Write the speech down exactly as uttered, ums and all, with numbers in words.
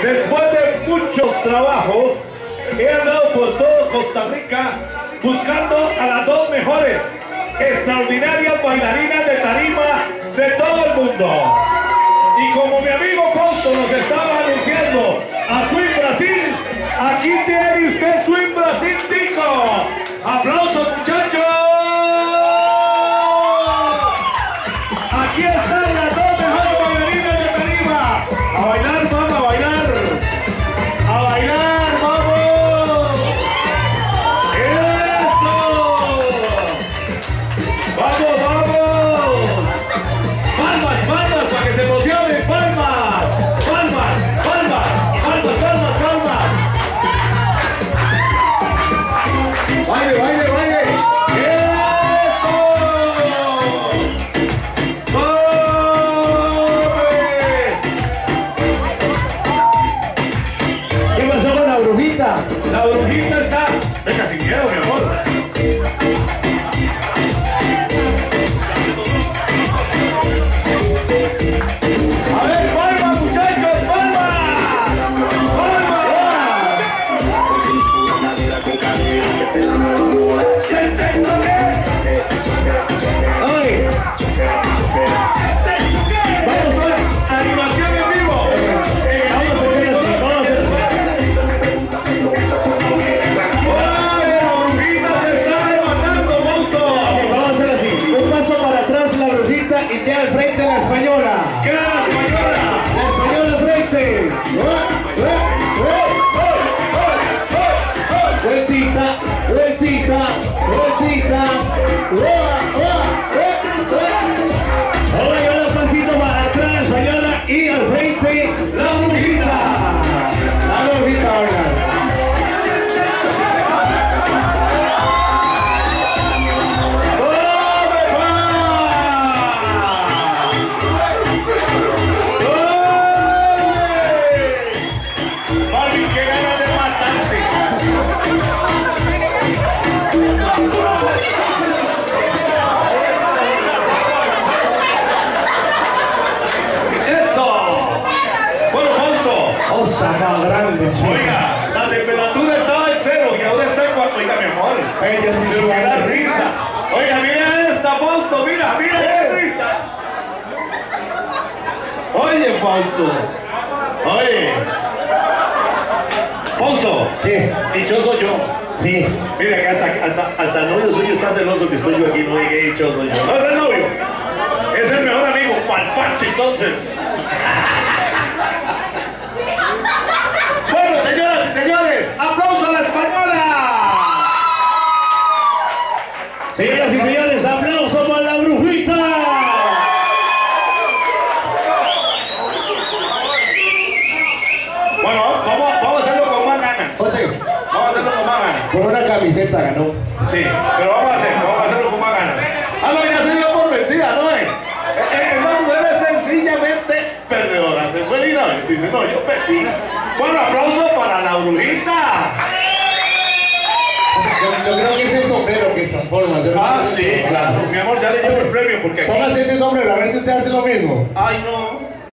Después de muchos trabajos, he andado por todo Costa Rica buscando a las dos mejores, extraordinarias bailarinas de tarima de todo el mundo. Y como mi amigo Fausto nos estaba anunciando a Swing Brasil, aquí tiene usted Swing Brasil Tico. ¡Aplausos, muchachos! Aquí están las dos mejores bailarinas de tarima. A bailar, vamos, a bailar. A bailar, vamos. ¡Eso! ¡Vamos, vamos! ¡Palmas, palmas, para que se emocionen! ¡Palmas! ¡Palmas, palmas! ¡Palmas, palmas, palmas! ¡Baile, baile, baile! ¡Eso! ¿Qué pasó con la brujita? La brujita está... Venga, sin miedo, mi amor. A ver, palmas, muchachos, palmas. Palmas. ¡Ay! Vamos a animación en vivo. Vamos a hacer así, vamos a hacer así. ¡Ay, la brujita se está levantando, monstruo! Vamos a hacer así. Un paso para atrás la brujita y queda al frente la española. ¡Queda la española! La española al frente. Vueltita, vueltita, vueltita. Ahora yo los pasito para atrás la española y al frente la brujita. La brujita ahora. Marvin, qué ganas de matarte. ¡Eso! Bueno, Fausto. Osa más grande, chico. Oiga, la temperatura estaba en cero y ahora está en cuatro. Oiga, mi amor. Ella sí Me se da va. risa. Oiga, mira esta, Fausto. Mira, mira qué risa. Oye, Fausto. Oye. Fausto. ¿Qué? Dichoso yo. Sí. Mira que hasta, hasta, hasta el novio suyo está celoso que estoy yo aquí, no qué dichoso yo. No es el novio, es el mejor amigo, palpache entonces. Bueno, señoras y señores, aplauso a la española. Señoras y señores, aplauso para la brujita. Bueno, vamos, vamos a hacerlo con más ganas. José, Vamos a hacerlo con más ganas. por una camiseta ganó. Sí, pero vamos a hacerlo, vamos a hacerlo con más ganas. Ah, no, ya se dio por vencida, ¿no es? Eh, eh, Esa mujer es sencillamente perdedora. Se fue y no, dice, no, yo perdí. Bueno, aplauso para la brujita. Yo, yo creo que es el sombrero que transforma. Yo Ah, creo que- sí, claro. Mi amor, ya le llevo el premio porque aquí... Póngase ese sombrero, a ver si usted hace lo mismo. Ay, no.